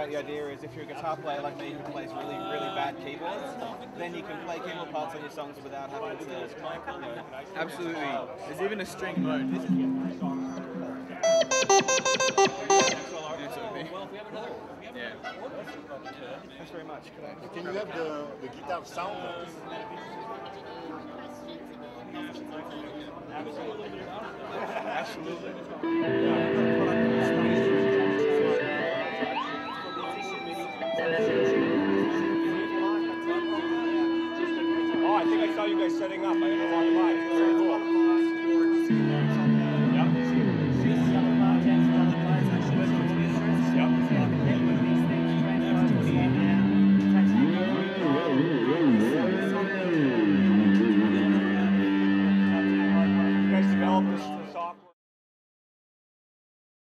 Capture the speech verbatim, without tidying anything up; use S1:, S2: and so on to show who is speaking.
S1: about the idea is if you're a guitar player like me who plays really, really bad keyboards, then you can play keyboard parts on your songs without having to play a combo.
S2: Absolutely. There's even a string mode. This is yeah.
S1: Thanks very much.
S3: Can you have the, the guitar sound?
S1: Absolutely. Absolutely.
S4: Oh, I think I saw you guys setting up. I don't know why. Very cool.